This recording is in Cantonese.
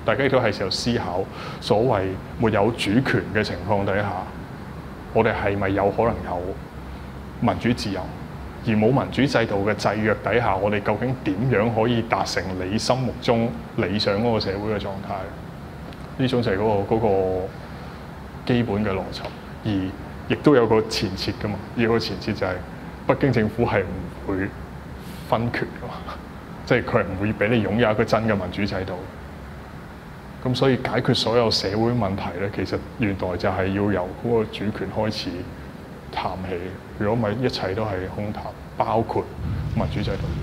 大家亦都係時候思考，所謂沒有主權嘅情況底下，我哋係咪有可能有民主自由？而冇民主制度嘅制約底下，我哋究竟點樣可以達成你心目中理想嗰個社會嘅狀態？呢種就係嗰個基本嘅邏輯，而亦都有個前設㗎嘛。而個前設就係北京政府係唔會分權㗎嘛，即係佢係唔會俾你擁有一個真嘅民主制度。咁所以解決所有社會問題咧，其實原來就係要由嗰個主權開始談起。如果唔係，一切都係空談，包括民主制度。